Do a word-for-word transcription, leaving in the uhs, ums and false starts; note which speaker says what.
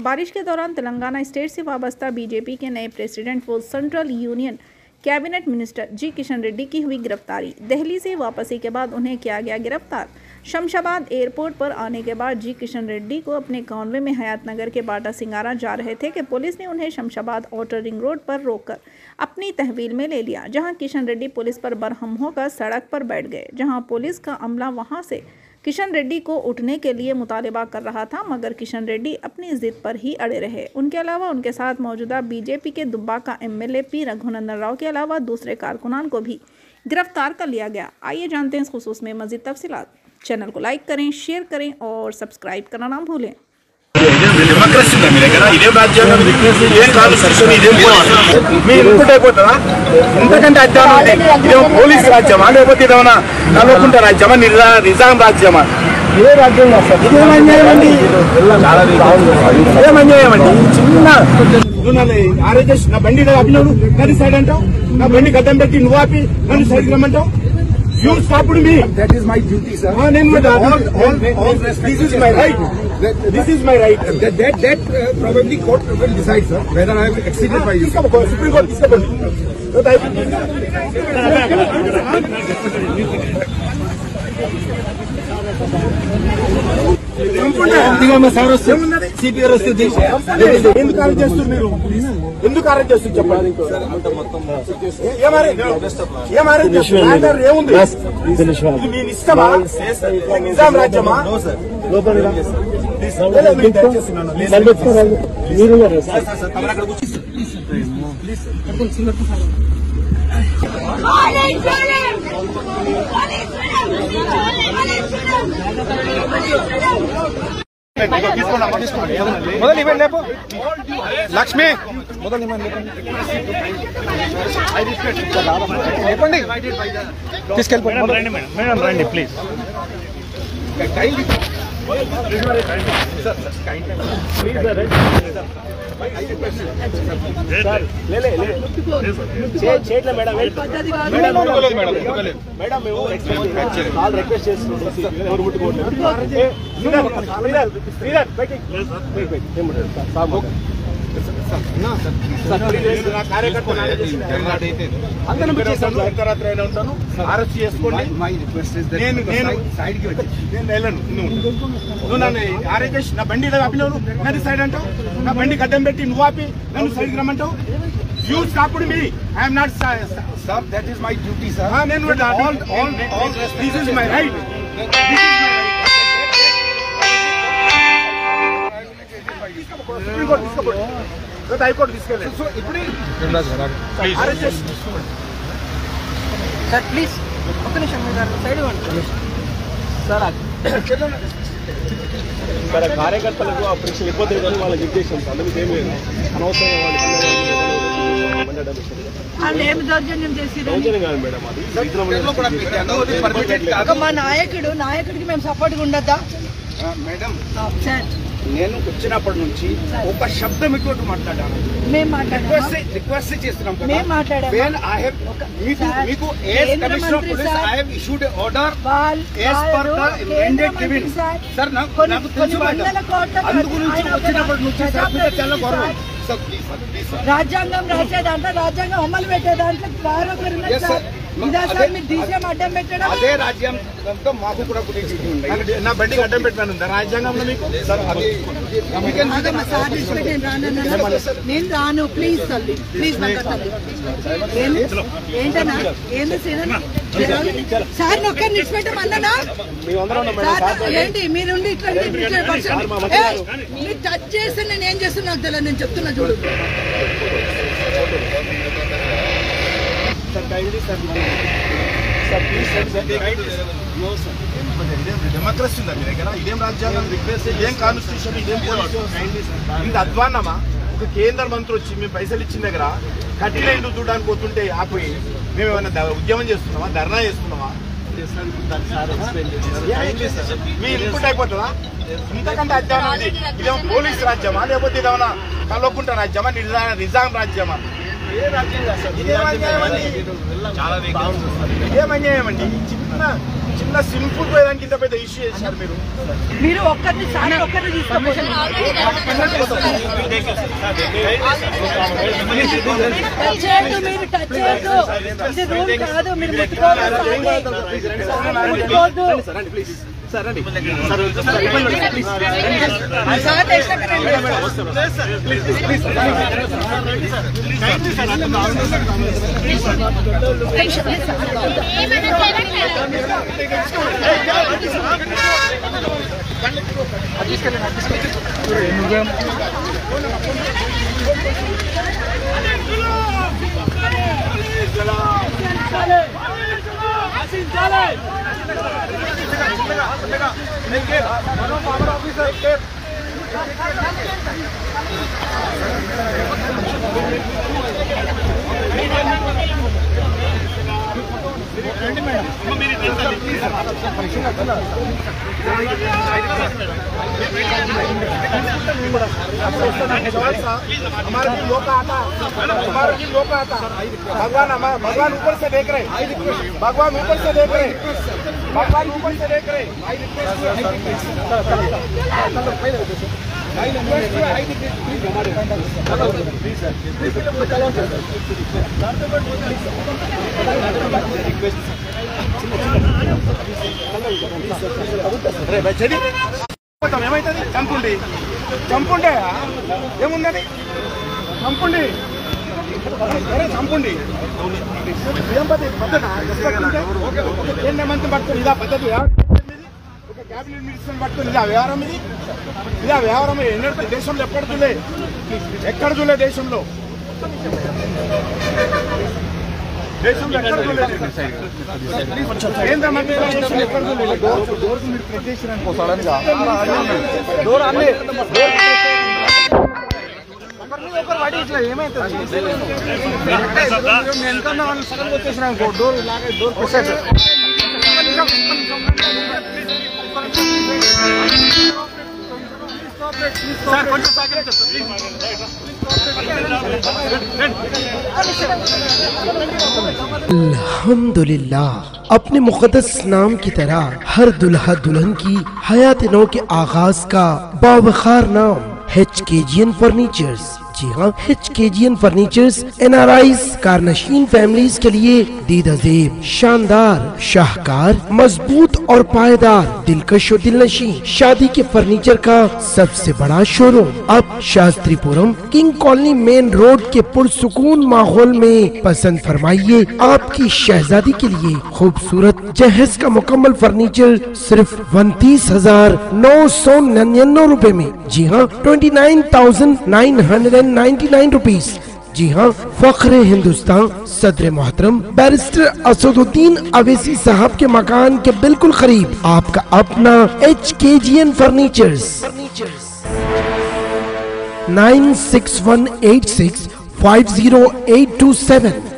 Speaker 1: बारिश के दौरान तेलंगाना स्टेट से वाबस्ता बीजेपी के नए प्रेसिडेंट व central union cabinet minister G Kishan Reddy की हुई गिरफ्तारी। दिल्ली से वापसी के बाद उन्हें किया गया गिरफ्तार। शमशाबाद एयरपोर्ट पर आने के बाद जी किशन रेड्डी को अपने कॉन्वे में हयात नगर के बाटा सिंगारा जा रहे थे कि पुलिस ने उन्हें शमशाबाद आउटर रिंग रोड पर रोककर अपनी तहवील में ले लिया, जहां किशन रेड्डी पुलिस पर बरहम होकर सड़क पर बैठ गए, जहां पुलिस का अमला वहां से किशन रेड्डी को उठने के लिए मुतालिबा कर रहा था, मगर किशन रेड्डी अपनी जिद पर ही अड़े रहे। उनके अलावा उनके साथ मौजूदा बीजेपी के दुब्बाका एमएलए पी रघुनंदन राव के अलावा दूसरे कारकुनान को भी गिरफ्तार कर लिया गया। आइए जानते हैं इस खुसूस में मजीद तफसीलात। चैनल को लाइक करें, शेयर करें और सब्सक्राइब करना ना भूलें।
Speaker 2: ఇంతకంటే అధ్వానం ఇదేమో పోలీస్ రాజ్యమా లేకపోతే ఇదేమన్నా నల్లుకుంట రాజ్యమా నిజాం రాజ్యమా? ఏ రాజ్యం ఇదేం అన్యాయం అండి, ఏం అన్యాయం అండి? చిన్న ఆర్ఎస్ నా బండి ఆపినాడు నన్ను సైడ్ అంటావు, నా బండి గడ్డం పెట్టి నువ్వు ఆపి నన్ను సైడ్ రమ్మంటావు. You stopped me.
Speaker 3: That is my duty, sir.
Speaker 2: Ah, then what? All, all, all, this is my right. That, this is my right.
Speaker 3: That that, that uh, probably court will decide, sir, whether I have exceeded my duty.
Speaker 2: Supreme Court discovered. What I CPR వస్తుంది. ఎందుకు arrest చేస్తున్నారు మీరు? ఎందుకు arrest చేస్తుంది చెప్పండి. ఏముంది? నేను ఇష్టమా? నిజాం రాజ్యమా? మొదలు ఇవ్వండి లేపు లక్ష్మి మొదలు ఇవ్వండి లేపండి తీసుకెళ్ళిపోండి మేడం రండి ప్లీజ్. మేడం మేము రిక్వెస్ట్ చేస్తున్నాం. అర్ధరాత్రి అయినా ఉంటాను, అరెస్ట్ చేసుకోండి. నేను నేను సైడ్కి వచ్చి నేను వెళ్ళను. నువ్వు నన్ను ఆర్ఎస్ నా బండి ఆపినావు, నన్ను సైడ్ అంటావు, నా బండి గడ్డం పెట్టి నువ్వు ఆపి నన్ను సైడ్కి రమ్మంటావు. You stopped me. I am not, sir.
Speaker 3: That is my duty, sir.
Speaker 2: Ah, then what? All, all, all. This is my right. This is my right. Supreme Court discovered. That High Court discovered. So, ఇప్పుడు please.
Speaker 4: Sir, please. ఒక్క నిమిషం మీరు side ఇవ్వండి. Sir
Speaker 2: ఇక్కడ కార్యకర్తలకు ఆ పరీక్షలు ఇబ్బంది కానీ వాళ్ళకి ఇచ్చేసాం. అందుకు ఏం లేదు,
Speaker 4: మా నాయకుడు నాయకుడికి మేము సపోర్ట్గా ఉండద్దా
Speaker 3: మేడం?
Speaker 4: సార్
Speaker 3: నేను వచ్చినప్పటి నుంచి ఒక శబ్దం ఎక్కువ మాట్లాడాను.
Speaker 4: మేము మాట్లాడాము,
Speaker 3: రిక్వెస్ట్ చేస్తున్నాం.
Speaker 4: మేము మాట్లాడాము.
Speaker 3: మీకు మీకు as commissioner of police I have issued order as per the mandate given. Sir నాకు నాకు తెలుసు అందు గురించి వచ్చినప్పటి నుంచి సార్ చాలా గౌరవం.
Speaker 4: రాజ్యాంగం రాసే దాంట్లో రాజ్యాంగం అమలు పెట్టే దాంట్లో అడ్డం పెట్టడం
Speaker 3: అదే రాజ్యాంగంతో మాకు కూడా
Speaker 2: నా బండికి అడ్డం పెట్టాను ఉందా రాజ్యాంగంలో మీకు?
Speaker 4: నేను రాను, ప్లీజ్ తల్లి, ప్లీజ్ ఏంటన్నా ఏంది సార్ ఒక్కరు నిడిచిపెట్టమన్నా ఏంటి మీరుండి ఇట్లా మీరు టచ్ చేస్తే నేను ఏం చేస్తున్నా నాకు తెలియదు. నేను చెప్తున్నా చూడు.
Speaker 2: డెమోక్రసీ ఉందా మీ దగ్గర? ఇదేం రాజ్యాంగం? ఇదేం కాన్స్టిట్యూషన్? ఇదేం ఇది అధ్వాన్నమా? ఒక కేంద్ర మంత్రి వచ్చి మేము పైసలు ఇచ్చిన దగ్గర కఠిన ఇల్లు చూడడానికి పోతుంటే ఆపోయి మేము ఏమైనా ఉద్యమం చేస్తున్నామా, ధర్నా చేస్తున్నామా? మీ ఇన్పుట్ అయిపోతుందా? ఇంతకంటే అధ్వానం ఇది. ఇదేమో పోలీస్ రాజ్యమా లేకపోతే ఇదేమన్నా కల్వకుంట రాజ్యమా, నిజాం రాజ్యమా? ఏ రాజ్యం చేస్తారు? ఏమన్యాయమండి? చిన్న చిన్న సింపుల్ పోయేదానికి ఇంత పెద్ద ఇష్యూ చేశారు మీరు.
Speaker 4: మీరు ఒక్కరిని ఒక్కరిని తీసుకోండి. టచ్ చేయొద్దు, మీరు టచ్ చేయొద్దు. ఇది రూల్ కాదు, మీరు ముట్టుకోవద్దు. ముట్టుకోవద్దు. సార్
Speaker 2: हमारे भी लोग आता हमारे भी लोग आता भगवान हमारा भगवान ऊपर से देख रहे भगवान ऊपर से देख रहे भगवान ऊपर से देख रहे ఏమైతుంది చంపుండి చంపుండే ఏమున్నది చంపుండి చంపుండి ఏం పద్ధతి పద్ధతి ఎన్ని మంది పట్టుకుని ఇదా పద్ధతి ఒక క్యాబినెట్ మినిస్టర్ పట్టుకుని ఇదా వ్యవహారం ఇది ఇదా వ్యవహారం ఎన్నో దేశంలో ఎక్కడ చూలే ఎక్కడ చూలే దేశంలో దేశంలో ఎక్కడ చూలేదు కేంద్ర మంత్రి ఎక్కడ చూలేదు డోర్ మీరు ప్రెస్ చేసినాను సడన్ గా డోర్ అన్నీ ఒకరు వాడి ఇట్లా ఏమైతుంది ఎంతన్నా వాళ్ళు సడన్ వచ్చేసినా డోర్ ఇలాగే డోర్ ప్రెస్ సార్ కొంచెం
Speaker 5: अल्हम्दुलिल्लाह अपने मुक़द्दस नाम की तरह हर दुल्हा दुल्हन की हयात नौ के आगाज का बावखार नाम एचकेजीएन फर्नीचर्स। जी हाँ, एचकेजीएन फर्नीचर्स एनआरआईज कारनशीन फैमिलीज के लिए दीदाजेब शानदार शाहकार मजबूत और पायदार दिलकश और दिलनशी शादी के फर्नीचर का सबसे बड़ा शोरूम अब Shastripuram king colony main road के पुरसुकून माहौल में पसंद फरमाइए आपकी शहजादी के लिए खूबसूरत जहेज का मुकम्मल फर्नीचर सिर्फ उनतीस हजार नौ सौ निन्यानवे रूपए में। जी हाँ, twenty nine thousand nine hundred ninety nine rupees. जी हाँ, फख्रे हिंदुस्तान सदर मोहतरम बैरिस्टर असदुद्दीन अवैसी साहब के मकान के बिल्कुल करीब आपका अपना HKGN furnitures. Nine six one eight six five zero eight two seven.